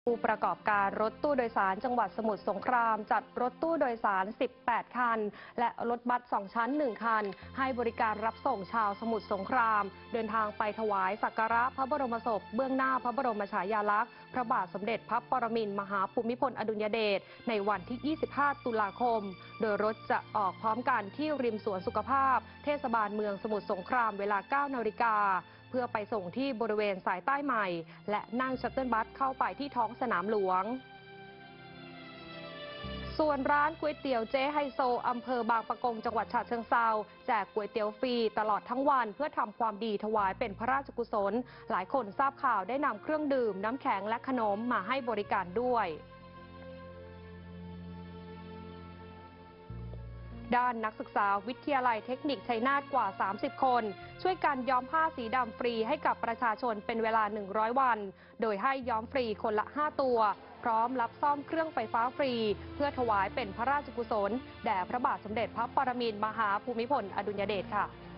ผู้ประกอบการรถตู้โดยสารจังหวัดสมุทรสงครามจัดรถตู้โดยสาร 18 คัน และรถบัส 2 ชั้น 1 คัน ให้บริการรับส่งชาวสมุทรสงครามเดินทางไปถวายสักการะพระบรมศพเบื้องหน้าพระบรมฉายาลักษณ์พระบาทสมเด็จพระปรมินทรมหาภูมิพลอดุลยเดชในวันที่ 25 ตุลาคม โดยรถจะออกพร้อมกันที่ริมสวนสุขภาพเทศบาลเมืองสมุทรสงครามเวลา 9 นาฬิกาเพื่อไปส่งที่บริเวณสายใต้ใหม่และนั่งชัตเติลบัสเข้าไปที่ท้องสนามหลวงส่วนร้านก๋วยเตี๋ยวเจ๊ไฮโซอำเภอบางปะกงจังหวัดฉะเชิงเทราแจกก๋วยเตี๋ยวฟรีตลอดทั้งวันเพื่อทำความดีถวายเป็นพระราชกุศลหลายคนทราบข่าวได้นำเครื่องดื่มน้ำแข็งและขนมมาให้บริการด้วยด้านนักศึกษาวิทยาลัยเทคนิคชัยนาทกว่า 30 คนช่วยกันย้อมผ้าสีดำฟรีให้กับประชาชนเป็นเวลา 100 วันโดยให้ย้อมฟรีคนละ 5 ตัวพร้อมรับซ่อมเครื่องไฟฟ้าฟรีเพื่อถวายเป็นพระราชกุศลแด่พระบาทสมเด็จพระปรมินทรมหาภูมิพลอดุลยเดชค่ะ